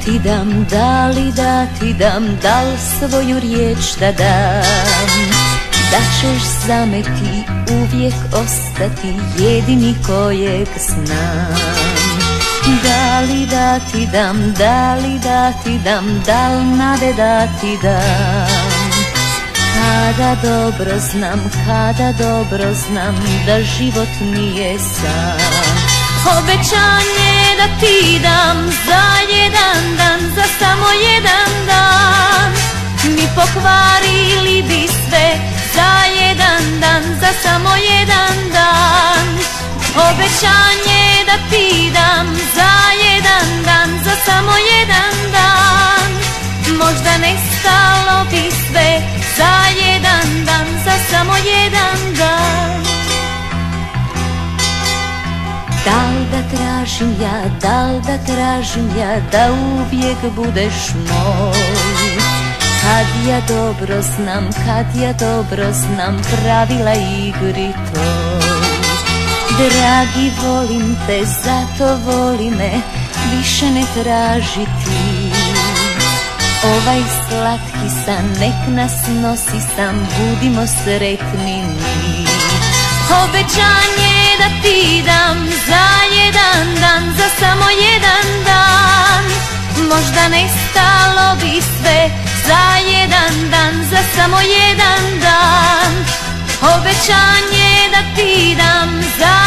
ti dam, da li da ti dam, da li svoju riječ da dam? Da ćeš za me ti uvijek ostati jedini kojeg znam. Da li da ti dam, da li da ti dam, da li nade da ti dam? Kada dobro znam da život nije sam. Obećanje da ti dam za jedan dan, za samo jedan dan. Mi pokvarili bi sve za jedan dan, za samo jedan dan. Obećanje da ti dam za jedan dan, za samo jedan dan. Možda nestalo bi sve za jedan dan, za samo jedan dan. Da li da tražim ja, da li da tražim ja da uvijek budeš moj? Kad ja dobro znam pravila igri toj. Dragi, volim te, zato voli me, više ne traži ti. Ovaj slatki san nek nas nosi sam, budimo sretni mi. Obećanje da ti dam za jedan dan, za samo jedan dan. Možda nestalo bi sve za jedan dan, za samo jedan dan. Obećanje da ti dam za